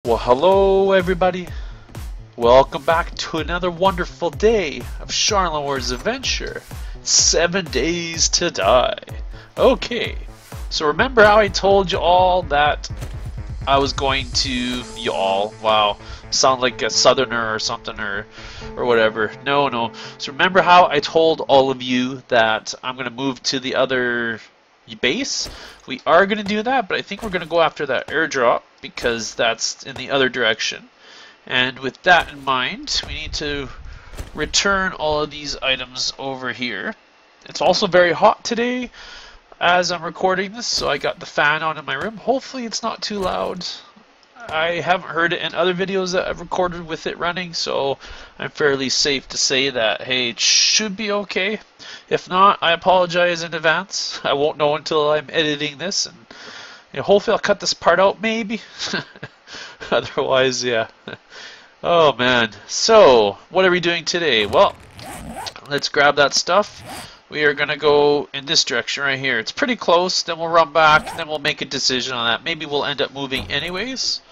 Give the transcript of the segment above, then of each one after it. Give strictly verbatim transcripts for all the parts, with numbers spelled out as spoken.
Well, hello everybody. Welcome back to another wonderful day of Sharlenwar's adventure. Seven days to die. Okay, so remember how I told you all that I was going to y'all? Wow, sound like a southerner or something or or whatever. No, no. So remember how I told all of you that I'm gonna move to the other base? We are gonna do that, but I think we're gonna go after that airdrop because that's in the other direction. And with that in mind, we need to return all of these items over here. It's also very hot today as I'm recording this, so I got the fan on in my room. Hopefully it's not too loud. I haven't heard it in other videos that I've recorded with it running, so I'm fairly safe to say that, hey, it should be okay. If not, I apologize in advance. I won't know until I'm editing this, and you know, hopefully I'll cut this part out, maybe. Otherwise, yeah. Oh man. So, what are we doing today? Well, let's grab that stuff. We are gonna go in this direction right here. It's pretty close, then we'll run back, then we'll make a decision on that. Maybe we'll end up moving anyways.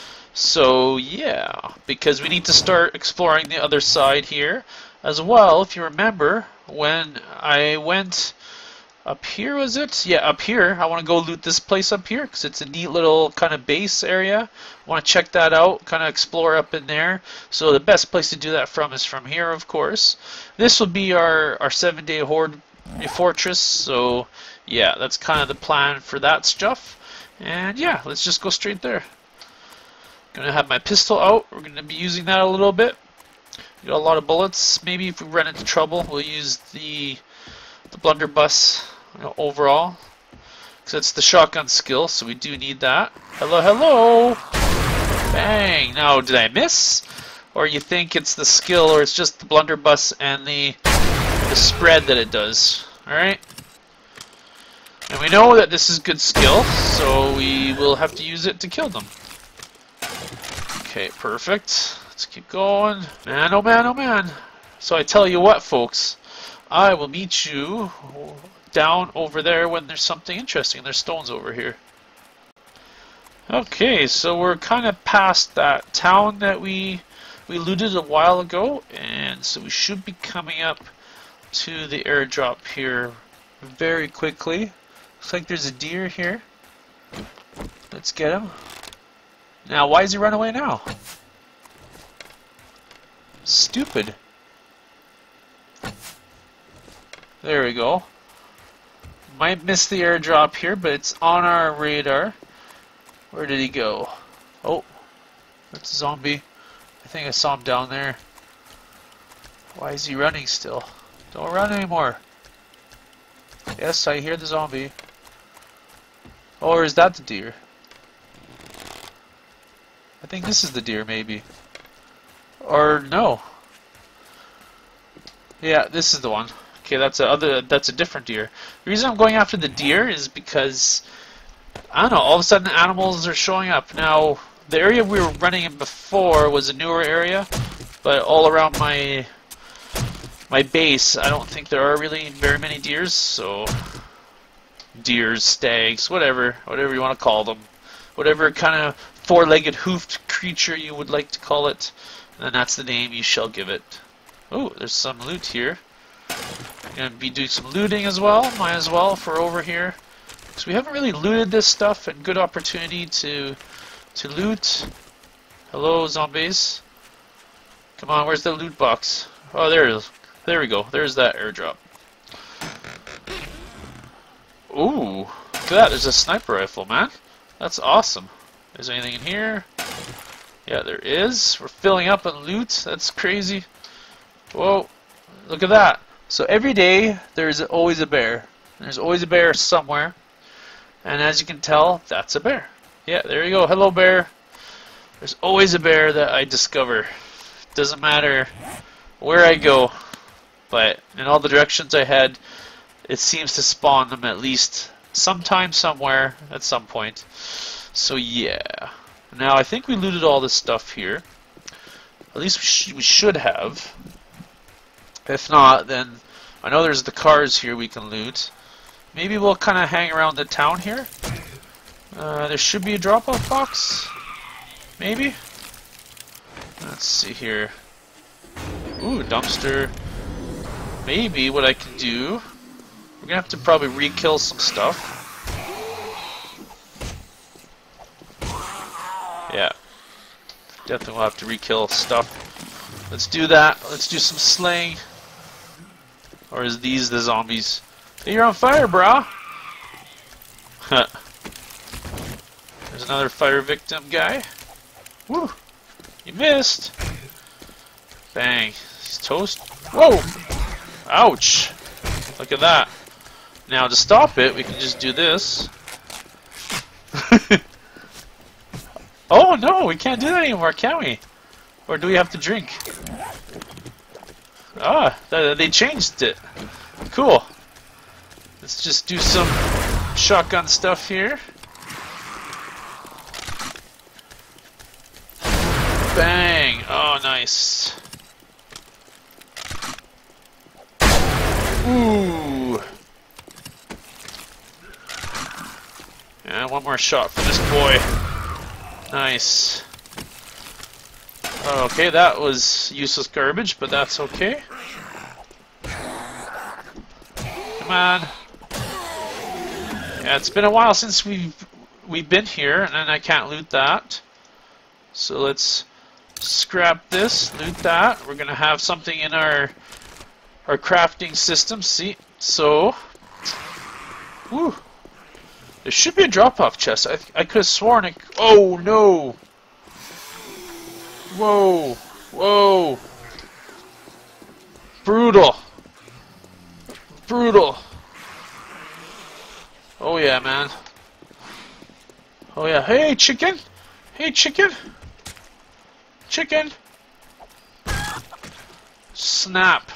So yeah, because we need to start exploring the other side here as well. If you remember, when I went up here, was it? Yeah, up here. I want to go loot this place up here because it's a neat little kind of base area. I want to check that out, kind of explore up in there. So the best place to do that from is from here, of course. This will be our, our seven-day horde fortress. So yeah, that's kind of the plan for that stuff. And yeah, let's just go straight there. Gonna have my pistol out. We're gonna be using that a little bit. Got a lot of bullets. Maybe if we run into trouble, we'll use the the blunderbuss, you know, overall, because it's the shotgun skill, so we do need that. Hello, hello! Bang! Now, did I miss? Or you think it's the skill, or it's just the blunderbuss and the the spread that it does? All right. And we know that this is good skill, so we will have to use it to kill them. Okay, perfect. Let's keep going. Man, oh man, oh man. So I tell you what, folks, I will meet you down over there when there's something interesting. There's stones over here. Okay, so we're kind of past that town that we we looted a while ago, and so we should be coming up to the airdrop here very quickly. Looks like there's a deer here. Let's get him. Now, why does he run away now? Stupid. There we go. Might miss the airdrop here, but it's on our radar. Where did he go? Oh, that's a zombie. I think I saw him down there. Why is he running still? Don't run anymore. Yes, I hear the zombie. Oh, or is that the deer? I think this is the deer, maybe. Or no. Yeah, this is the one. Okay, that's a other. That's a different deer. The reason I'm going after the deer is because I don't know. All of a sudden, animals are showing up. Now, the area we were running in before was a newer area, but all around my my base, I don't think there are really very many deers. So, deers, stags, whatever, whatever you want to call them, whatever kind of four-legged hoofed creature you would like to call it, and that's the name you shall give it. Oh, there's some loot here. Gonna be doing some looting as well. Might as well for over here, because we haven't really looted this stuff, and good opportunity to to loot. Hello, zombies. Come on, where's the loot box? Oh, there it is. There we go. There's that airdrop. Ooh, look at that. There's a sniper rifle, man. That's awesome. Is there anything in here? Yeah, there is. We're filling up on loot. That's crazy. Whoa, look at that. So every day there's always a bear. There's always a bear somewhere. And as you can tell, that's a bear. Yeah, there you go. Hello, bear. There's always a bear that I discover. Doesn't matter where I go, but in all the directions I head, it seems to spawn them at least sometime, somewhere, at some point. So yeah. Now I think we looted all this stuff here. At least we, sh we should have. If not, then I know there's the cars here we can loot. Maybe we'll kind of hang around the town here. Uh, there should be a drop-off box. maybe? Let's see here. Ooh, dumpster. Maybe what I can do, we're gonna have to probably re-kill some stuff. Yeah, definitely will have to re-kill stuff. Let's do that. Let's do some slaying. Or is these the zombies? Hey, you're on fire, brah! There's another fire victim guy. Woo! You missed! Bang. He's toast. Whoa! Ouch! Look at that. Now to stop it, we can just do this. Oh no, we can't do that anymore, can we? Or do we have to drink? Ah, th they changed it. Cool. Let's just do some shotgun stuff here. Bang! Oh, nice. Ooh. Yeah, one more shot for this boy. Nice. Okay, that was useless garbage, but that's okay. Come on. Yeah, it's been a while since we've we've been here, and I can't loot that. So let's scrap this, loot that. We're gonna have something in our our crafting system. See, so, woo. There should be a drop-off chest. I I could have sworn it. Oh no! Whoa! Whoa! Brutal! Brutal! Oh yeah, man. Oh yeah. Hey, chicken! Hey, chicken! Chicken! Snap!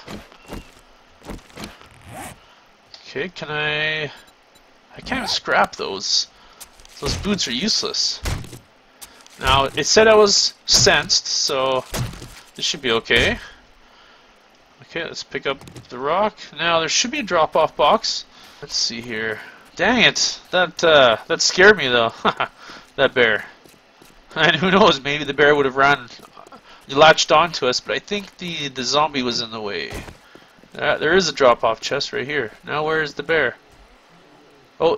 Okay, can I... I can't scrap those. Those boots are useless. Now, it said I was sensed, so this should be okay. Okay, let's pick up the rock. Now, there should be a drop-off box. Let's see here. Dang it! That, uh, that scared me, though. That bear. And who knows, maybe the bear would have run, latched onto us, but I think the, the zombie was in the way. Uh, there is a drop-off chest right here. Now, where is the bear? Oh.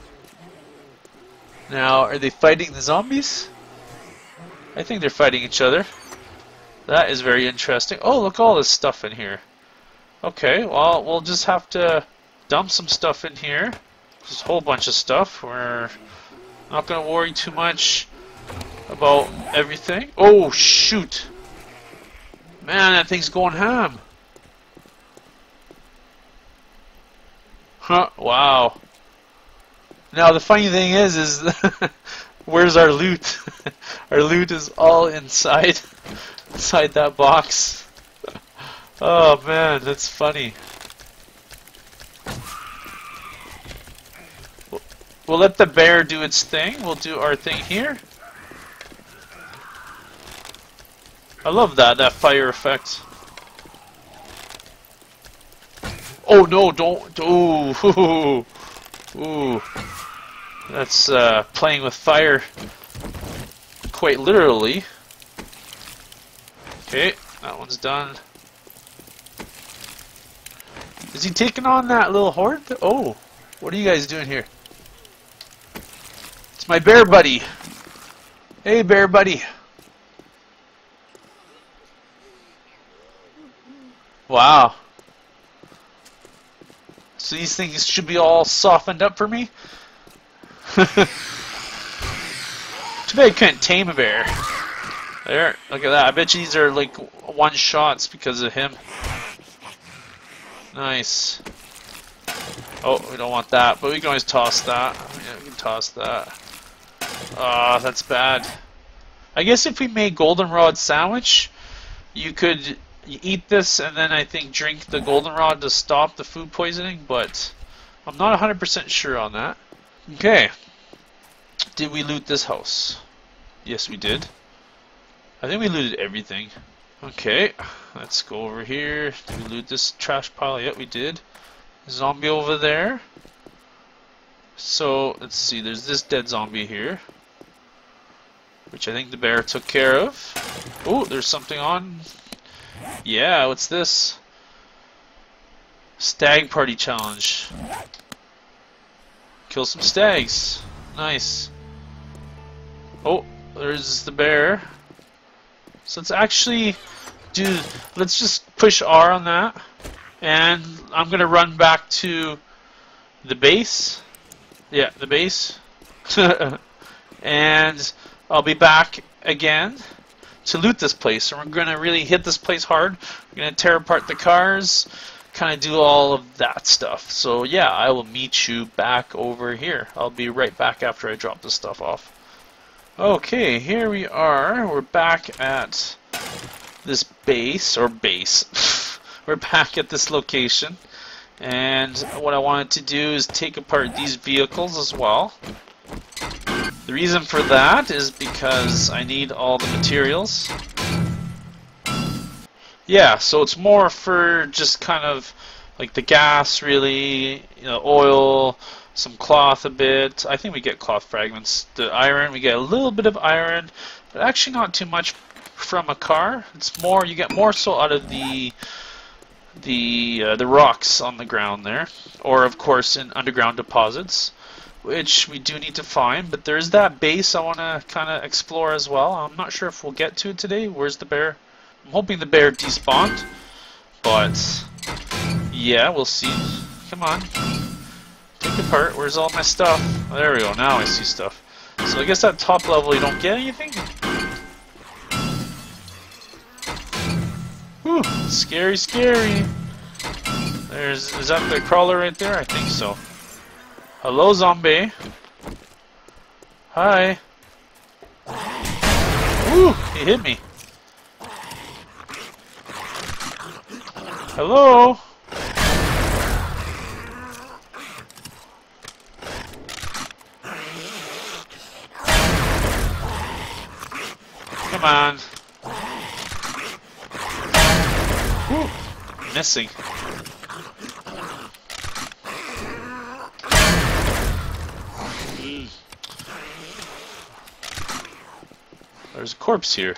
Now, are they fighting the zombies? I think they're fighting each other. That is very interesting. Oh, look, all this stuff in here. Okay, well, we'll just have to dump some stuff in here. Just a whole bunch of stuff. We're not going to worry too much about everything. Oh, shoot. Man, that thing's going ham. Huh, wow. Now, the funny thing is, is where's our loot? Our loot is all inside, inside that box. Oh man, that's funny. We'll let the bear do its thing. We'll do our thing here. I love that, that fire effect. Oh no, don't, ooh, ooh. That's uh, playing with fire quite literally. Okay, that one's done. Is he taking on that little horde? Oh, what are you guys doing here? It's my bear buddy. Hey, bear buddy. Wow. So these things should be all softened up for me? Too bad I couldn't tame a bear. There, look at that. I bet you these are like one shots because of him. Nice. Oh, we don't want that, but we can always toss that. Yeah, we can toss that. Ah, oh, that's bad. I guess if we made goldenrod sandwich, you could eat this and then I think drink the goldenrod to stop the food poisoning, but I'm not one hundred percent sure on that. Okay. Did we loot this house? Yes, we did. I think we looted everything. Okay, let's go over here. Did we loot this trash pile? Yep, we did. Zombie over there. So, let's see. There's this dead zombie here. which I think the bear took care of. Oh, there's something on. Yeah, what's this? Stag party challenge. Kill some stags. Nice. Oh, there's the bear. So let's actually do, let's just push R on that. And I'm going to run back to the base. Yeah, the base. And I'll be back again to loot this place. And we're going to really hit this place hard. We're going to tear apart the cars. Kind of do all of that stuff. So yeah, I will meet you back over here. I'll be right back after I drop this stuff off. Okay, here we are. We're back at this base, or base. We're back at this location. And what I wanted to do is take apart these vehicles as well. The reason for that is because I need all the materials. Yeah, so it's more for just kind of like the gas, really, you know, oil, some cloth a bit. I think we get cloth fragments. The iron, we get a little bit of iron, but actually not too much from a car. It's more, you get more so out of the the uh, the rocks on the ground there, or of course in underground deposits, which we do need to find. But there's that base I want to kind of explore as well. I'm not sure if we'll get to it today. Where's the bear? I'm hoping the bear despawned, but yeah, we'll see. Come on, take apart. Where's all my stuff? Oh, there we go. Now I see stuff. So I guess at top level you don't get anything. Whew, scary, scary. There's, is that the crawler right there? I think so. Hello, zombie. Hi. Woo, he hit me. Hello? Come on. Woo. Missing. Mm. There's a corpse here.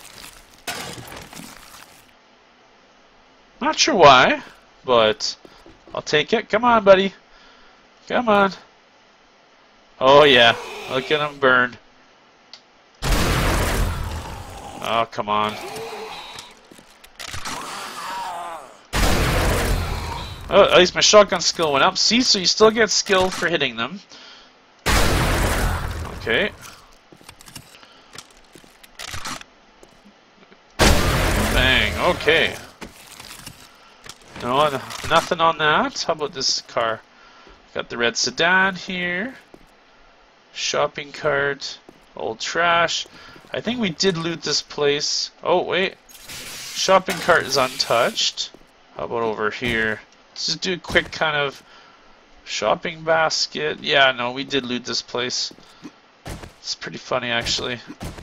Not sure why, but I'll take it. Come on, buddy. Come on. Oh, yeah. Look at him burn. Oh, come on. Oh, at least my shotgun skill went up. See, so you still get skill for hitting them. Okay. Bang. Okay. No, nothing on that. How about this car? Got the red sedan here. Shopping cart. Old trash. I think we did loot this place. Oh, wait. Shopping cart is untouched. How about over here? Let's just do a quick kind of shopping basket. Yeah, no, we did loot this place. It's pretty funny, actually.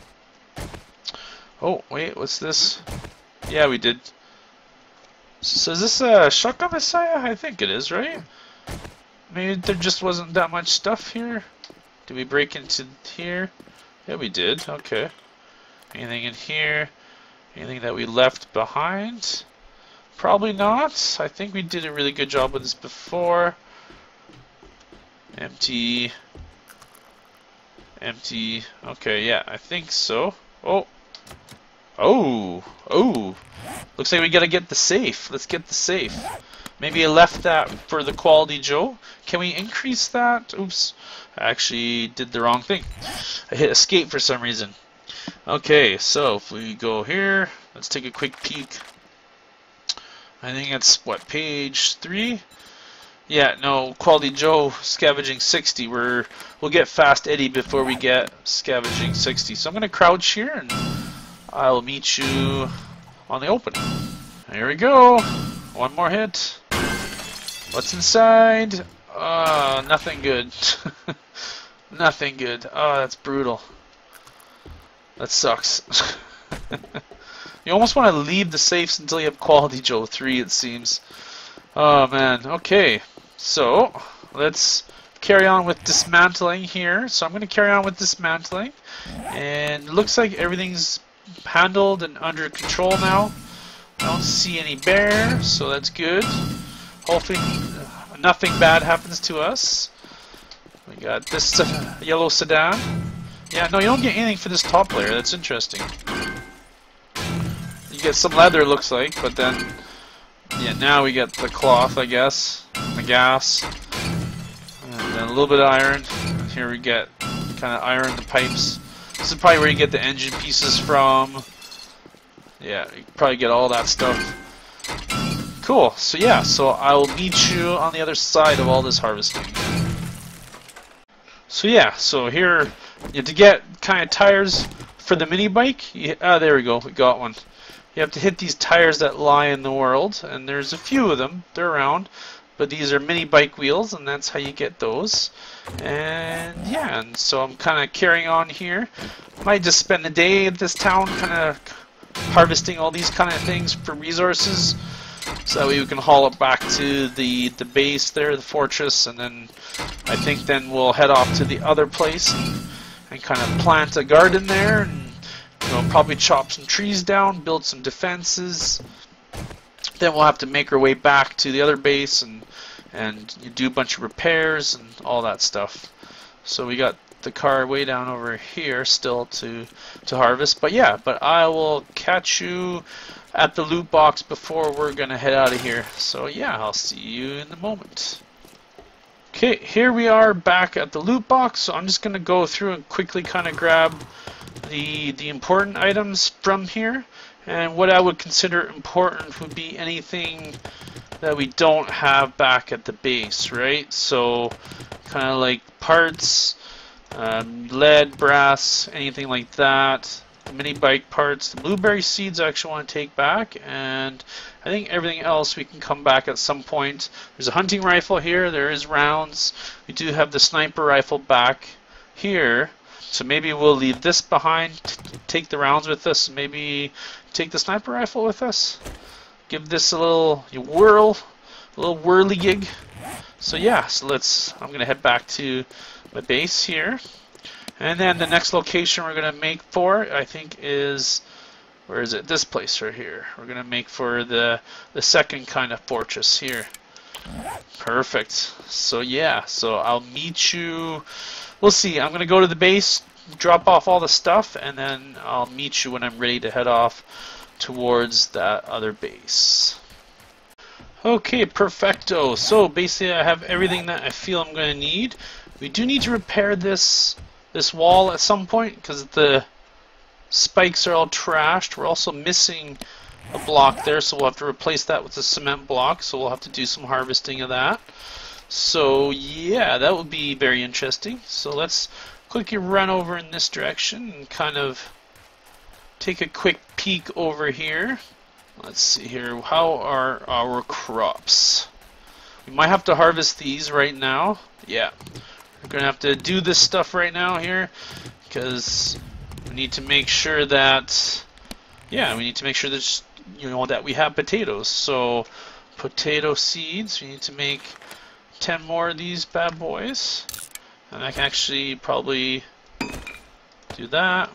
Oh, wait, what's this? Yeah, we did. So is this a shotgun messiah? I think it is, right? Maybe there just wasn't that much stuff here. Did we break into here? Yeah, we did. Okay. Anything in here? Anything that we left behind? Probably not. I think we did a really good job with this before. Empty. Empty. Okay, yeah, I think so. Oh. Oh. Oh. Looks like we gotta get the safe. Let's get the safe. Maybe I left that for the quality Joe. Can we increase that? Oops. I actually did the wrong thing. I hit escape for some reason. Okay, so if we go here, let's take a quick peek. I think it's, what, page three? Yeah, no, quality Joe, scavenging sixty. We're, we'll get fast Eddie before we get scavenging sixty. So I'm going to crouch here and I'll meet you on the open. Here we go. One more hit. What's inside? Uh, nothing good. Nothing good. Oh, that's brutal. That sucks. You almost want to leave the safes until you have quality Joe three, it seems. Oh man. Okay. So let's carry on with dismantling here. So I'm going to carry on with dismantling. And it looks like everything's handled and under control now. I don't see any bear, so that's good. Hopefully nothing bad happens to us. We got this uh, yellow sedan. Yeah, no, you don't get anything for this top layer. That's interesting. You get some leather, it looks like, but then, yeah, now we get the cloth, I guess, and the gas, and then a little bit of iron. And here we get kind of iron the pipes. This is probably where you get the engine pieces from. Yeah, you probably get all that stuff. Cool. So yeah, so I will meet you on the other side of all this harvesting. So yeah, so here you have to get kind of tires for the mini bike. You, ah, there we go. We got one. You have to hit these tires that lie in the world, and there's a few of them. They're around, but these are mini bike wheels, and that's how you get those. And yeah, and so I'm kind of carrying on here. Might just spend a day at this town, kind of harvesting all these kind of things for resources, so that way we can haul it back to the the base there, the fortress, and then I think then we'll head off to the other place and, and kind of plant a garden there, and you know, probably chop some trees down, build some defenses. Then we'll have to make our way back to the other base and and you do a bunch of repairs and all that stuff. So we got the car way down over here still to to harvest, but yeah, but I will catch you at the loot box before we're gonna head out of here. So yeah, I'll see you in a moment. Okay, here we are back at the loot box. So I'm just gonna go through and quickly kind of grab the the important items from here, and what I would consider important would be anything that we don't have back at the base, right? So kind of like parts, um, lead, brass, anything like that, mini bike parts. The blueberry seeds I actually want to take back, and I think everything else we can come back at some point. There's a hunting rifle here, there is rounds. We do have the sniper rifle back here, so maybe we'll leave this behind, take the rounds with us, maybe take the sniper rifle with us. Give this a little whirl, a little whirly gig. So yeah, so let's, I'm gonna head back to my base here. And then the next location we're gonna make for, I think, is, where is it? This place right here. We're gonna make for the the second kind of fortress here. Perfect. So yeah, so I'll meet you. We'll see. I'm gonna go to the base, drop off all the stuff, and then I'll meet you when I'm ready to head off towards that other base. Okay, perfecto. So basically I have everything that I feel I'm going to need. We do need to repair this this wall at some point because the spikes are all trashed. We're also missing a block there, so we'll have to replace that with a cement block, so we'll have to do some harvesting of that. So yeah, that would be very interesting. So let's quickly run over in this direction and kind of take a quick peek over here. Let's see here. How are our crops? We might have to harvest these right now. Yeah, we're gonna have to do this stuff right now here because we need to make sure that, yeah, we need to make sure that, you know, that we have potatoes. So potato seeds. We need to make ten more of these bad boys, and I can actually probably do that.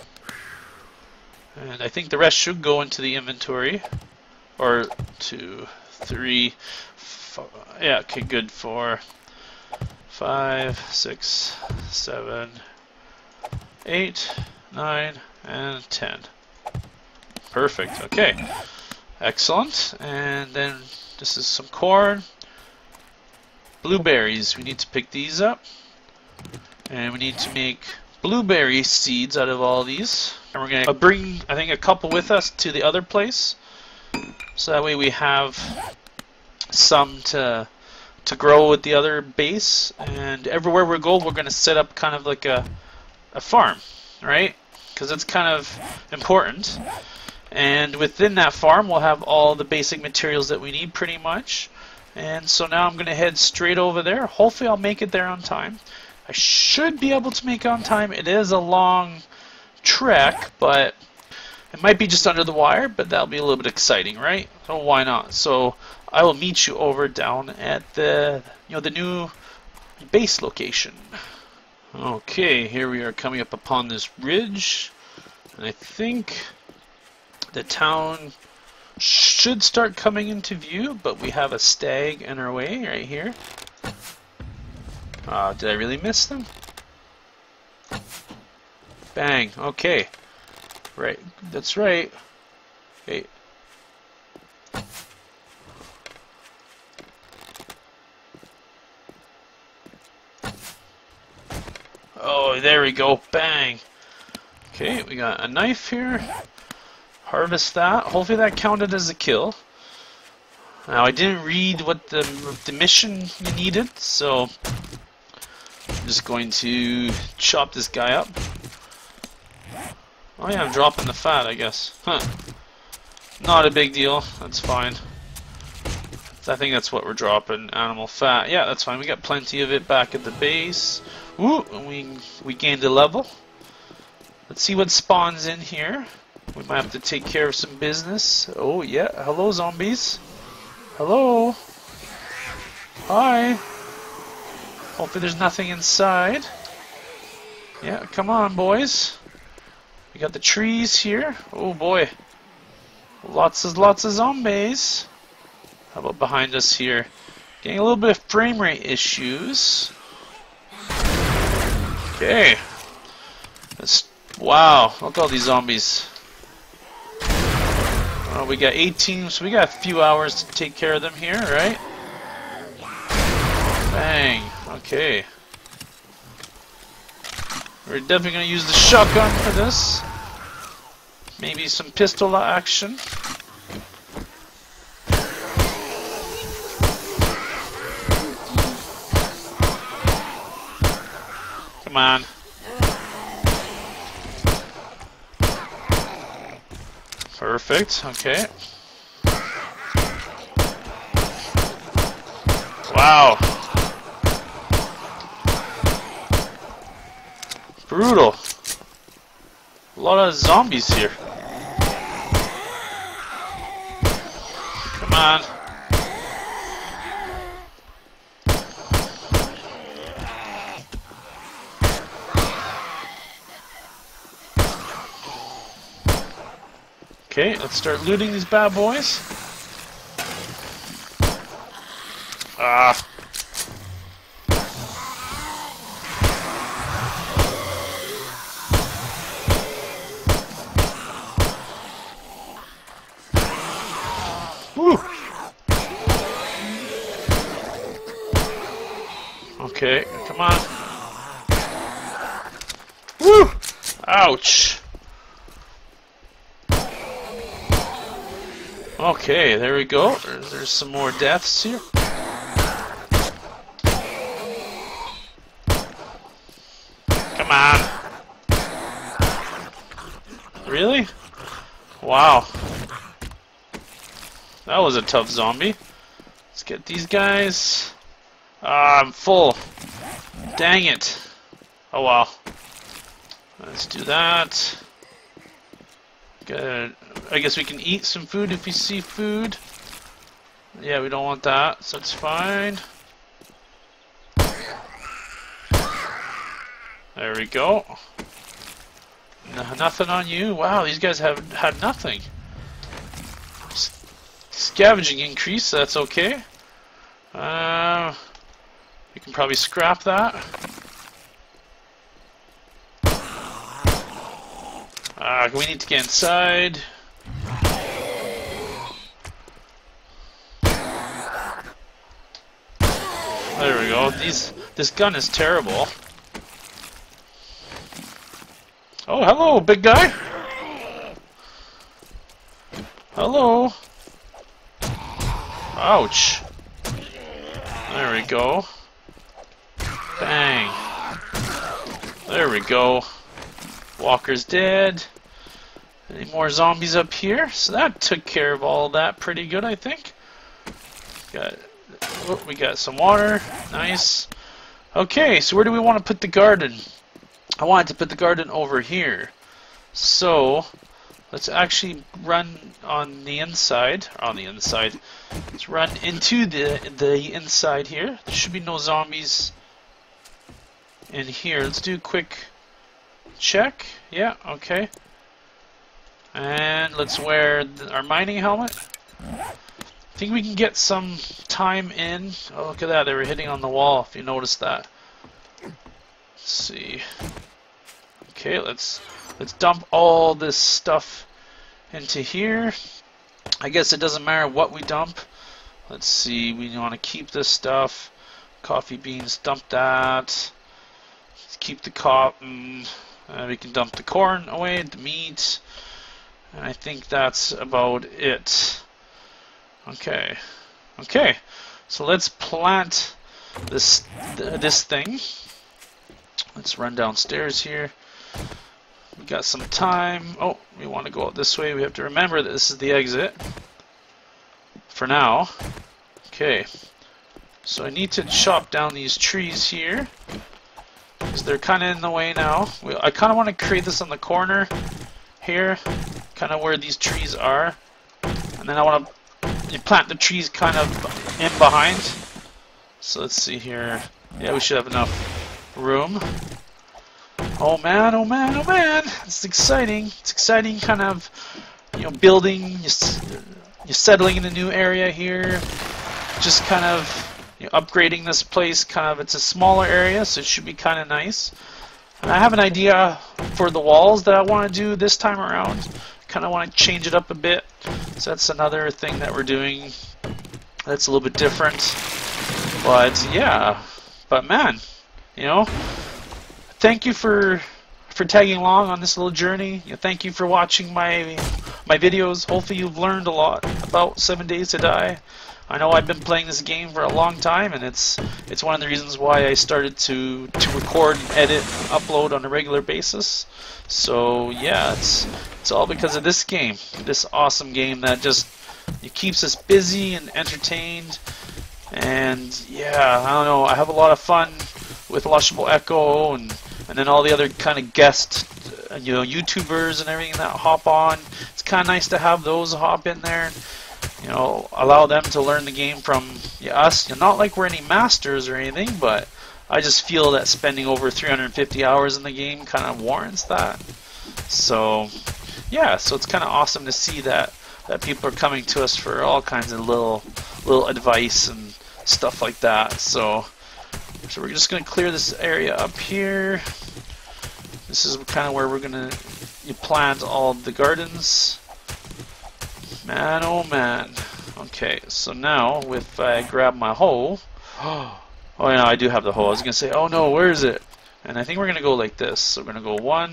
And I think the rest should go into the inventory. Or two, three, four, yeah, okay, good. Four, five, six, seven, eight, nine, and ten. Perfect, okay. Excellent. And then this is some corn. Blueberries, we need to pick these up. And we need to make blueberry seeds out of all these. And we're going to bring, I think, a couple with us to the other place. So that way we have some to to grow with the other base. And everywhere we go, we're going to set up kind of like a, a farm, right? Because it's kind of important. And within that farm, we'll have all the basic materials that we need pretty much. And so now I'm going to head straight over there. Hopefully I'll make it there on time. I should be able to make it on time. It is a long trek, but it might be just under the wire, but that'll be a little bit exciting, right? So why not? So I will meet you over down at the, you know, the new base location. Okay, here we are coming up upon this ridge, and I think the town should start coming into view, but we have a stag in our way right here. Uh, did I really miss them? Bang, okay. Right, that's right. Okay. Oh, there we go, bang. Okay, we got a knife here. Harvest that. Hopefully that counted as a kill. Now, I didn't read what the, the mission you needed, so I'm just going to chop this guy up. Oh yeah, I'm dropping the fat, I guess. Huh. Not a big deal. That's fine. I think that's what we're dropping, animal fat. Yeah, that's fine. We got plenty of it back at the base. Ooh, and we, we gained a level. Let's see what spawns in here. We might have to take care of some business. Oh, yeah. Hello, zombies. Hello. Hi. Hopefully there's nothing inside. Yeah, come on, boys. We got the trees here. Oh, boy. Lots of, lots of zombies. How about behind us here? Getting a little bit of frame rate issues. Okay. That's, wow, look at all these zombies. Oh, we got eighteen, so we got a few hours to take care of them here, right? Bang. Okay. We're definitely going to use the shotgun for this. Maybe some pistol action. Come on. Perfect, okay. Wow. Brutal. A lot of zombies here. Come on. Okay, let's start looting these bad boys. Ah. Woo. Okay, come on. Woo! Ouch. Okay, there we go. There's, there's some more deaths here. Come on. Really? Wow. That was a tough zombie. Let's get these guys. Ah, I'm full. Dang it. Oh wow. Let's do that. Good. I guess we can eat some food if we see food. Yeah, we don't want that, so it's fine. There we go. No, nothing on you. Wow, these guys have had nothing. S scavenging increase, that's okay. Uh, we can probably scrap that. Uh, we need to get inside. There we go. These, this gun is terrible. Oh, hello, big guy. Hello. Ouch. There we go. Bang. There we go. Walker's dead. Any more zombies up here? So that took care of all of that pretty good, I think. Got, oh, we got some water. Nice. Okay, so where do we want to put the garden? I wanted to put the garden over here. So let's actually run on the inside. On the inside. Let's run into the the inside here. There should be no zombies in here. Let's do a quick check. Yeah, okay. And let's wear th our mining helmet. I think we can get some time in. Oh, look at that. They were hitting on the wall, if you noticed that. Let's see. Okay, let's let's dump all this stuff into here. I guess it doesn't matter what we dump. Let's see. We want to keep this stuff. Coffee beans, dump that. Let's keep the cotton. Uh, we can dump the corn away, the meat. And I think that's about it. Okay. Okay. So let's plant this th this thing. Let's run downstairs here. We got some time. Oh, we want to go out this way. We have to remember that this is the exit. For now. Okay. So I need to chop down these trees here. Because they're kind of in the way now. We, I kind of want to create this on the corner here. Kind of where these trees are. And then I want to plant the trees kind of in behind. So let's see here. Yeah, we should have enough room. Oh man, oh man, oh man! It's exciting. It's exciting, kind of, you know, building. You're, you're settling in a new area here. Just kind of, you know, upgrading this place. Kind of, it's a smaller area, so it should be kind of nice. And I have an idea for the walls that I want to do this time around. Kind of want to change it up a bit. So that's another thing that we're doing. That's a little bit different. But yeah, but man, you know. Thank you for for tagging along on this little journey. You know, thank you for watching my my videos. Hopefully you've learned a lot about Seven Days to Die. I know I've been playing this game for a long time, and it's it's one of the reasons why I started to to record, and edit, and upload on a regular basis. So yeah, it's it's all because of this game, this awesome game that just it keeps us busy and entertained. And yeah, I don't know. I have a lot of fun with Lushable Echo and and then all the other kind of guest, uh, you know, YouTubers and everything that hop on. It's kind of nice to have those hop in there. You know, allow them to learn the game from yeah, us. You know, not like we're any masters or anything, but I just feel that spending over three hundred fifty hours in the game kind of warrants that. So yeah, so it's kind of awesome to see that that people are coming to us for all kinds of little little advice and stuff like that. So. So we're just going to clear this area up here. This is kind of where we're going to plant all the gardens. Man, oh man. Okay, so now if I grab my hoe. Oh yeah, I do have the hoe. I was going to say, oh no, where is it? And I think we're going to go like this. So we're going to go one,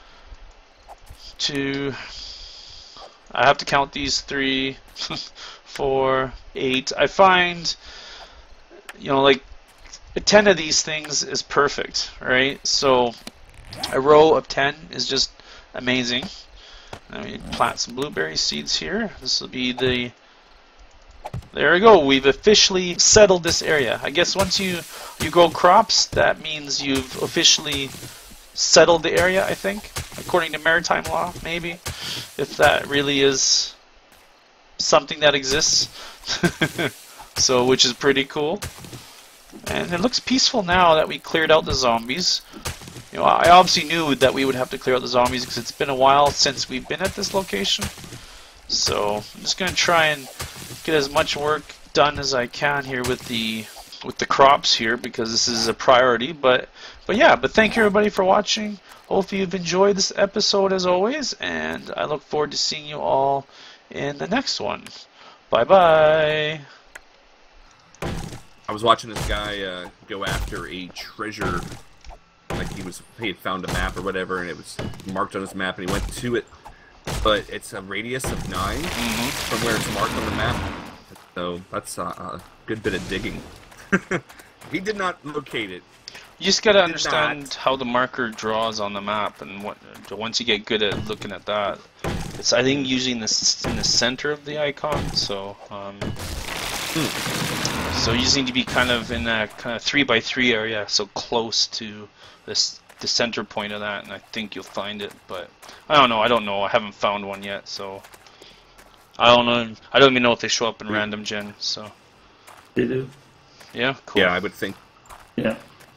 two. I have to count these three, four, eight. I find, you know, like, ten of these things is perfect, right? So a row of ten is just amazing. Let me plant some blueberry seeds here. This will be the... There we go. We've officially settled this area. I guess once you, you grow crops, that means you've officially settled the area, I think. According to maritime law, maybe. If that really is something that exists. So, which is pretty cool. And it looks peaceful now that we cleared out the zombies. You know, I obviously knew that we would have to clear out the zombies because it's been a while since we've been at this location. So I'm just going to try and get as much work done as I can here with the with the crops here because this is a priority. But but yeah, but thank you everybody for watching. Hopefully you've enjoyed this episode as always, and I look forward to seeing you all in the next one. Bye bye. I was watching this guy uh, go after a treasure, like he was he had found a map or whatever, and it was marked on his map, and he went to it, but it's a radius of nine mm-hmm. from where it's marked on the map. So that's a, a good bit of digging. He did not locate it. You just gotta understand not. how the marker draws on the map, and what once you get good at looking at that, it's I think usually in the in the center of the icon. So. Um, hmm. So you just need to be kind of in that kind of three by three area, so close to this the center point of that, and I think you'll find it. But I don't know. I don't know. I haven't found one yet, so I don't know. I don't even know if they show up in random gen. So they do. Yeah. Cool. Yeah, I would think. Yeah.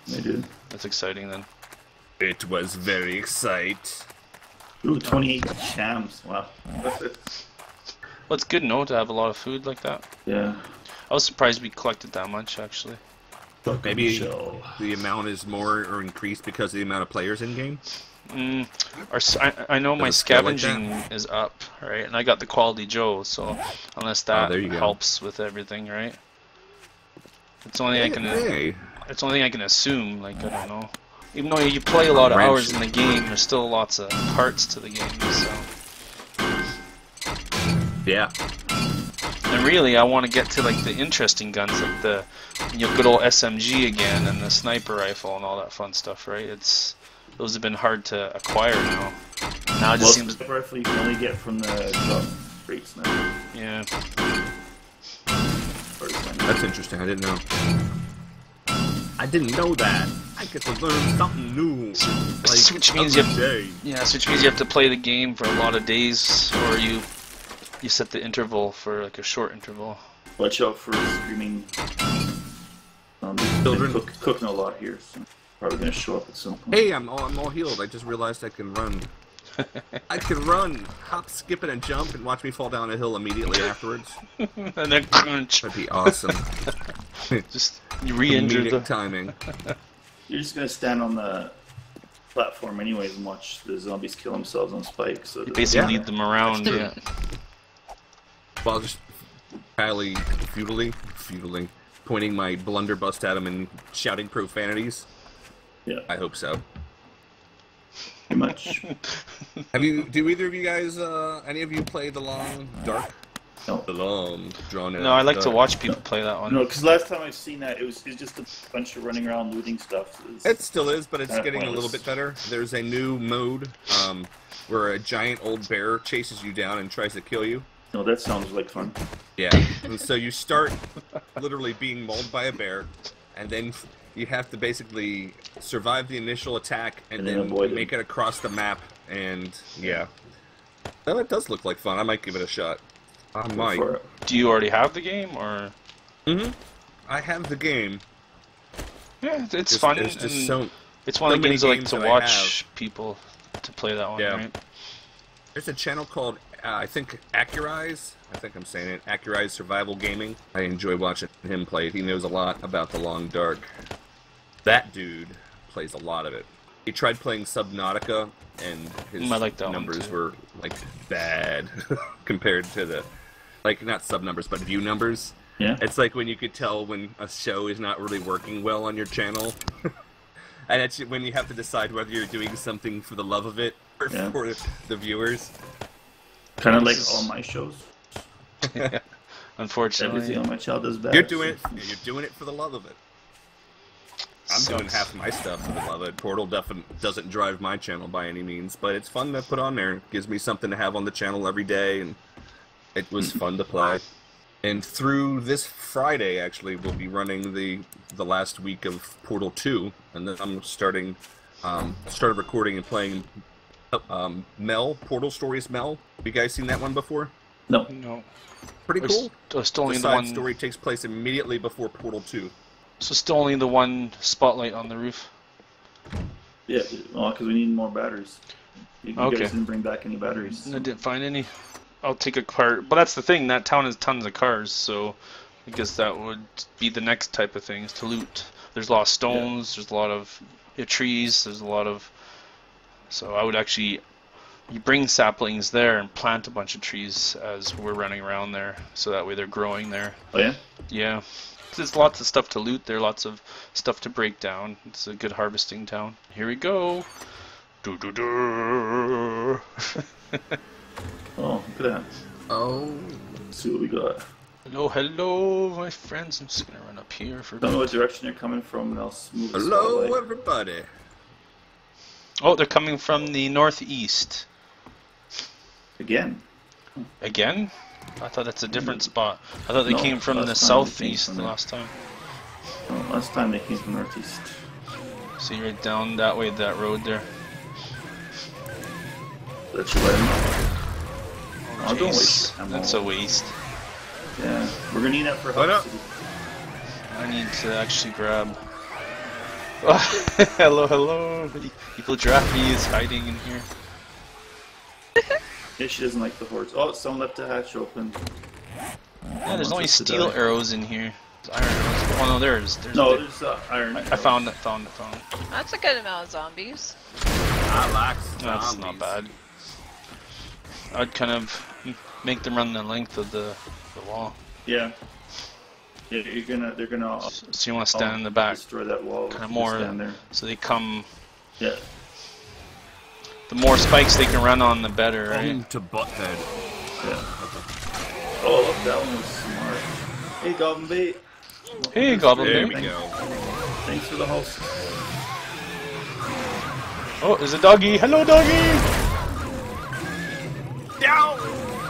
They did. That's exciting then. It was very exciting. Ooh, twenty-eight shams. Wow. Well, it's good, no, to have a lot of food like that. Yeah. I was surprised we collected that much, actually. Maybe Show. the amount is more or increased because of the amount of players in game. Mm, our, s- I, I know my Does it feel like scavenging that? is up, right? And I got the quality Joe, so unless that there you go. helps with everything, right? It's the only thing I can. Hey, It's the only thing I can assume. Like I don't know. Even though you play a lot of Wrench. hours in the game, there's still lots of parts to the game. So, yeah. and really, I want to get to like the interesting guns, like the you know good old S M G again, and the sniper rifle, and all that fun stuff, right? It's those have been hard to acquire now. Now it just Well, seems, the rifle you can only get from the drop rates now. yeah. That's interesting. I didn't know. I didn't know that. I get to learn something new. Like Which means you have, every day. yeah, so which means you have to play the game for a lot of days, or you you set the interval for like a short interval. Watch out for screaming. Um, Children. Cook, cooking a lot here, so probably gonna show up at some point. Hey, I'm all, I'm all healed. I just realized I can run. I can run, hop, skip, and a jump, and watch me fall down a hill immediately afterwards. And then crunch. That'd be awesome. Just you re-injure Comedic the. timing. You're just gonna stand on the platform anyways and watch the zombies kill themselves on spikes. So You that- basically Yeah. lead them around. Yeah. Well, just highly futilely, futilely pointing my blunderbuss at him and shouting profanities. yeah, I hope so. pretty much. Have you? Do either of you guys? Uh, any of you play the long dark? No, The long drawn out. No, I like to dark? watch people play that one. no, because last time I've seen that, it was, it was just a bunch of running around looting stuff. It was- It still is, but it's Kinda getting a little pointless. bit better. There's a new mode um, where a giant old bear chases you down and tries to kill you. no, that sounds like fun. Yeah. And so you start literally being mauled by a bear, and then you have to basically survive the initial attack and, And then then avoid make it. it across the map. And yeah, well, it does look like fun. I might give it a shot. I might. For it. Do you already have the game, or? Mm-hmm. I have the game. Yeah, it's Just- fun. It's just and so. it's one so of the many games I like games to that I watch people to play that one, Yeah. right? There's a channel called, uh, I think, Accurize. I think I'm saying it. Accurize Survival Gaming. I enjoy watching him play it. He knows a lot about the Long Dark. That dude plays a lot of it. He tried playing Subnautica, and his Mm, I like that one, numbers too. were, like, bad compared to the, like, not sub numbers, but view numbers. Yeah. It's like when you could tell when a show is not really working well on your channel. And it's when you have to decide whether you're doing something for the love of it or Yeah. for the viewers. Kind of like This is- all my shows. Unfortunately. Everything on my channel does bad. You're doing it. You're doing it for the love of it. I'm doing Sucks. half my stuff for the love of it. Portal definitely doesn't drive my channel by any means, but it's fun to put on there. It gives me something to have on the channel every day, and it was fun to play. And through this Friday, actually, we'll be running the the last week of Portal two, and then I'm starting um, started recording and playing um, Mel Portal Stories. Mel, have you guys seen that one before? No. No. Pretty There's- cool. there's still The only the side one. story takes place immediately before Portal two. So still only the one spotlight on the roof. Yeah, well, because we need more batteries. You, you Okay. guys didn't bring back any batteries. I didn't find any. I'll take a car. But that's the thing. That town has tons of cars, so I guess that would be the next type of things to loot. There's a lot of stones. There's a lot of yeah, trees. There's a lot of. So I would actually, you bring saplings there and plant a bunch of trees as we're running around there, so that way they're growing there. Oh yeah? Yeah. There's lots of stuff to loot there, lots of stuff to break down. It's a good harvesting town. Here we go. Doo -doo -doo. Oh, look at that. Oh. Let's see what we got. Hello, hello, my friends. I'm just gonna run up here for. Don't know what direction you're coming from, and I'll move the Hello, spotlight. everybody. Oh, they're coming from the northeast. Again. Again? I thought that's a different spot. I thought they No, came from the last time they came southeast from the there. last time. Oh, last time they came from northeast. So you're right down that way, that road there. That should let him know. Oh, Oh, don't jeez. waste ammo. That's a waste. Yeah, we're gonna need that for Hold help. up. I need to actually grab. Hello, hello. Evil Giraffe is hiding in here. Yeah, she doesn't like the hordes. Oh, someone left the hatch open. Yeah, there's Wants only us to steel die. arrows in here. There's iron arrows. Oh no, there's. there's No, there. there's uh, iron. I, I found it, found it, found it. That's a good amount of zombies. I like That's zombies. not bad. I'd kind of make them run the length of the, the wall. Yeah. Yeah, you're gonna. They're gonna. So you want to stand in the back, Destroy that wall. kind of if you more, Stand there. so they come. Yeah. The more spikes they can run on, the better, right? Come to Butthead. Yeah. Oh, look, that one was smart. Hey, Goblin Bait. Hey, Goblin There Bait. we go. Thanks for the host. Oh, there's a doggy. Hello, doggy. Down!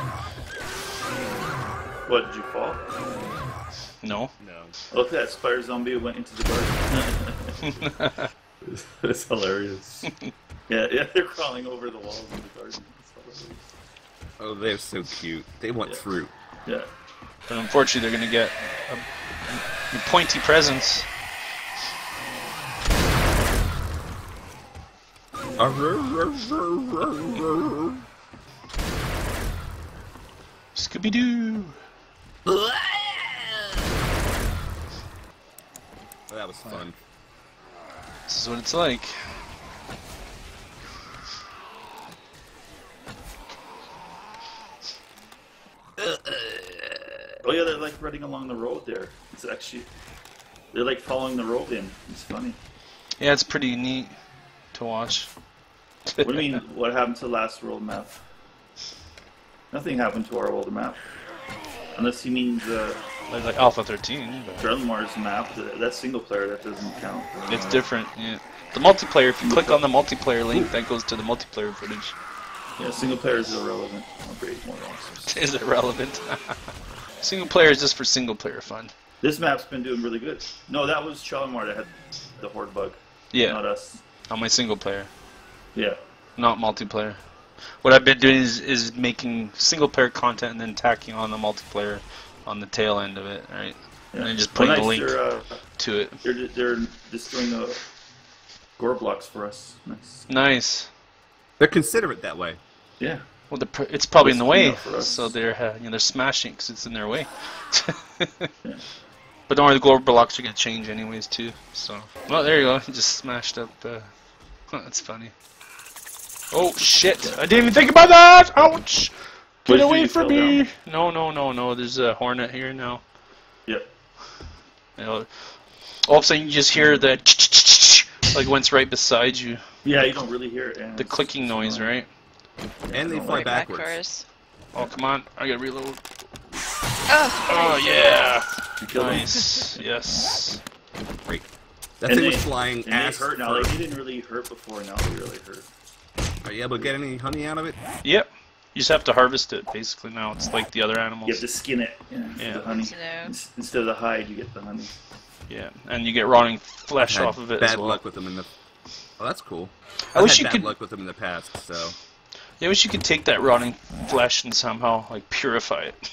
What, did you fall? No. No. Look at that spider zombie went into the garden. That's hilarious. Yeah, yeah, they're crawling over the walls of the garden. It's hilarious. Oh, they're so cute. They want Yeah. fruit. Yeah. But unfortunately, they're gonna get a, a pointy presence. Scooby Doo. Oh, that was fun. This is what it's like. Oh yeah, they're like running along the road there. It's actually, they're like following the road in. It's funny. Yeah, it's pretty neat to watch. What do you mean, what happened to the last world map? Nothing happened to our old map. Unless he means uh, Like, like Alpha thirteen. But Sharlenwar's map. that- That's single player, that doesn't count. it's different, yeah. The multiplayer, if you click on the multiplayer link, that goes to the multiplayer footage. Yeah, single player is irrelevant. Upgrade more awesome. Is it relevant? Single player is just for single player fun. This map's been doing really good. No, that was Sharlenwar that had the horde bug. Yeah, Not us. on my single player, Yeah. not multiplayer. What I've been doing is, is making single player content and then tacking on the multiplayer on the tail end of it, right? yeah. And then just Well, putting the nice, link They're, uh, to it. they're, they're destroying the gore blocks for us. Nice. Nice. They're considerate that way. Yeah. Well, the, pr- it's probably in the It's way, enough for us. so they're uh, you know they're smashing because it's in their way. Yeah. But don't worry, the global blocks are gonna change anyways too. So, well, there you go. You just smashed up. Uh, that's funny. Oh shit! I didn't even think about that. Ouch! Get Where'd away you from fall me! down? No, no, no, no. There's a hornet here now. Yep. You know, all of a sudden you just hear the like when it's right beside you. Yeah, you don't really hear it. Yeah, The it's- clicking it's noise, annoying. right? And they don't fly like Back backwards. first. Oh come on! I gotta reload. Oh, Oh yeah! You killed them. Nice. Yes. Great. That And thing they, was flying and they ass hurt now. Like, first. they didn't really hurt before. Now they really hurt. Are you able to get any honey out of it? Yep. You just have to harvest it, basically, now. It's like the other You animals. have to skin it. Yeah. Yeah. The honey. Good to know. Ins- Instead of the hide, you get the honey. Yeah, and you get rotting flesh Had off of it bad as well. luck with them in the. Oh, that's cool. I I've wish had you bad could- luck with them in the past, so. Yeah, I wish you could take that rotting flesh and somehow, like, purify it.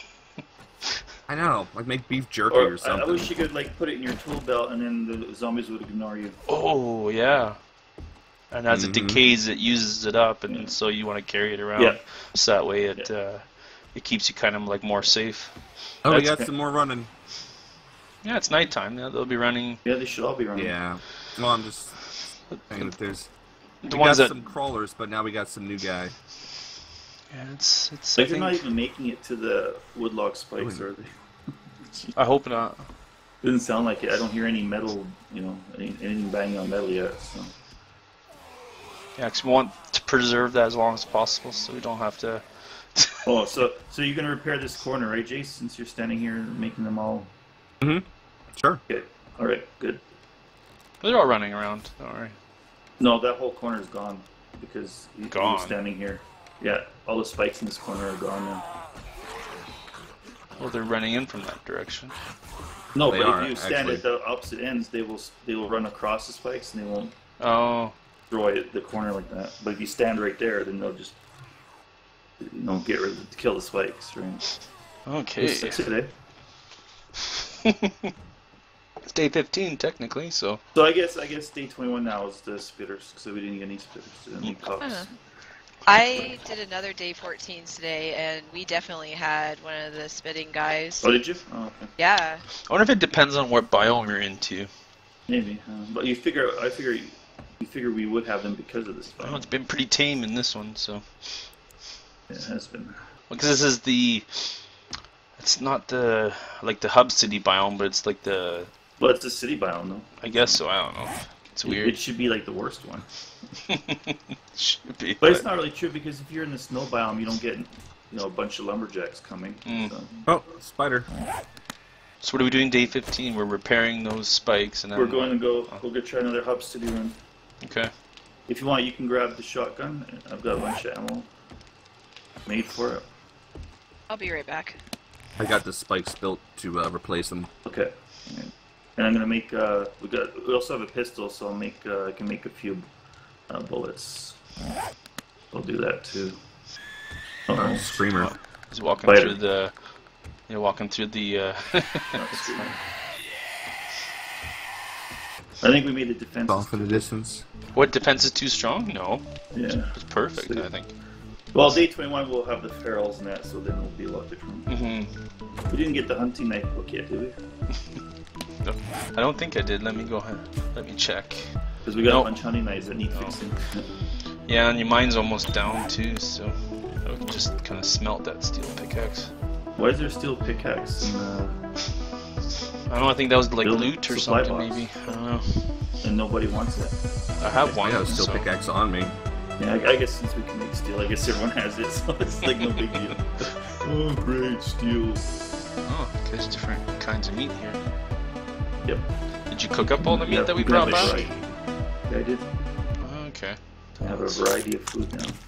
I know, like make beef jerky Or or, I, something. I wish you could like put it in your tool belt, and then the zombies would ignore you. Oh, yeah. And as it Mhm. decays, it uses it up, and Yeah. so you want to carry it around. Yeah. So that way it uh, it keeps you kind of, like, more safe. oh, we that's- got some more running. Yeah, it's nighttime. Yeah, they'll be running. Yeah, they should all be running. Yeah. Well, I'm just saying that there's. The we ones got that... some crawlers, but now we got some new guy. Yeah, it's... it's Like I, they're not think, even making it to the woodlock spikes, Oh, are they? I hope not. Doesn't sound like it. I don't hear any metal, you know, any, anything banging on metal yet. So. Yeah, 'cause we want to preserve that as long as possible, so we don't have to... Oh, so so you're gonna repair this corner, right, Jace? Since you're standing here making them all. Mm-hmm. Sure. Okay. All right. Good. They're all running around, don't worry. No, that whole corner is gone because you, Gone? you're standing here. Yeah, all the spikes in this corner are gone now. Well, they're running in from that direction. No, They but are, if you stand actually. at the opposite ends, they will they will run across the spikes and they won't Oh, destroy it, the corner like that. But if you stand right there, then they'll just you know get rid of kill the spikes, right? okay. That's it, eh? It's day fifteen technically, so. So I guess I guess day twenty-one now is the spitters, so we didn't get any spitters, didn't need Uh-huh. cops. I did another day fourteen today, and we definitely had one of the spitting guys. Oh, did you? Oh, okay. Yeah. I wonder if it depends on what biome you're into. Maybe, uh, but you figure I figure you, you figure we would have them because of this fight. Oh, it's been pretty tame in this one, so. It has been. Because this is the. It's not the like the hub city biome, but it's like the. Well, it's a city biome, though. I guess so. I don't know. It's It- weird. It should be like the worst one. Should be. But it's not really true because if you're in the snow biome, you don't get, you know, a bunch of lumberjacks coming. Mm. So. Oh, spider. So what are we doing day fifteen? We're repairing those spikes and then. We're going to go. Go get try another hub city run. Okay. If you want, you can grab the shotgun. I've got a bunch of ammo made for it. I'll be right back. I got the spikes built to uh, replace them. Okay. And I'm gonna make. Uh, we got. We also have a pistol, so I'll make. Uh, I can make a few uh, bullets. We'll do that too. Uh, Uh-oh. screamer. He's walking Spider. through the. You're walking through the. Uh... Not screaming. I think we made the defense. Off in the distance. What, defense is too strong? No, Yeah. it's perfect. See. I think. Well, day twenty-one we'll have the ferals and that, so then we'll be a lot different. Mm-hmm. We didn't get the hunting knife book yet, did we? No, I don't think I did. Let me go ahead. Let me check. Because we got Nope. a bunch of hunting knives that need No. fixing. Yeah, and your mine's almost down too, so I would just kind of smelt that steel pickaxe. Why is there still pickaxe and, uh, I don't know. I think that was like Build loot or supply something, box. maybe. I don't know. and nobody wants it? I have one. I have a steel so- pickaxe on me. Yeah, I, I guess since we can make steel, I guess everyone has it, so it's like no big deal. Oh, great, steel. Oh, there's different kinds of meat here. Yep. Did you cook up all the meat Yeah, that we we have brought a back? variety. Yeah, I did. Okay. I have a variety of food now.